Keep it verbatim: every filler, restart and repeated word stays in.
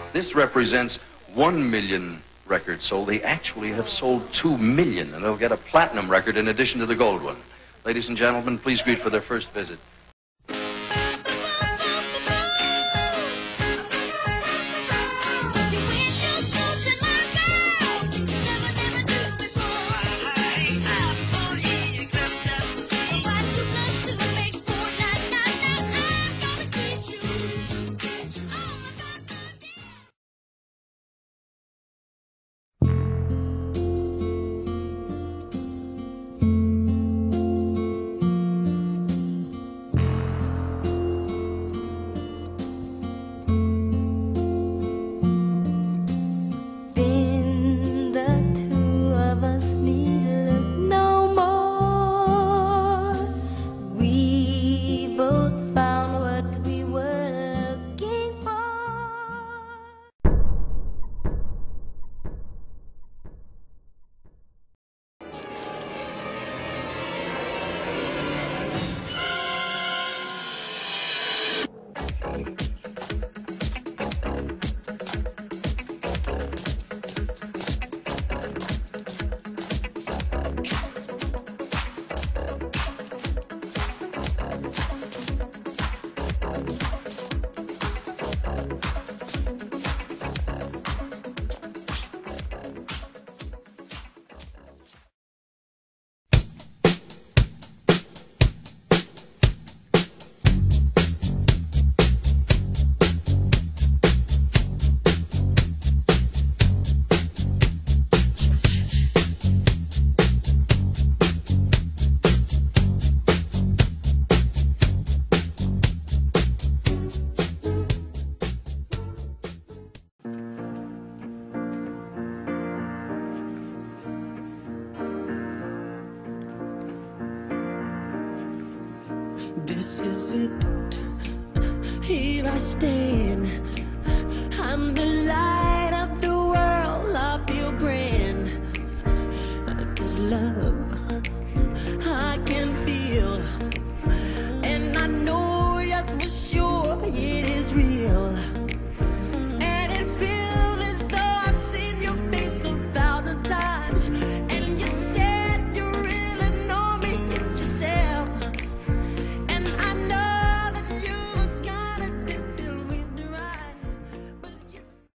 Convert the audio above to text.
This represents one million records sold. They actually have sold two million, and they'll get a platinum record in addition to the gold one. Ladies and gentlemen, please greet for their first visit. This is it, here I stand. I'm the light of the world, I feel grand. 'Cause love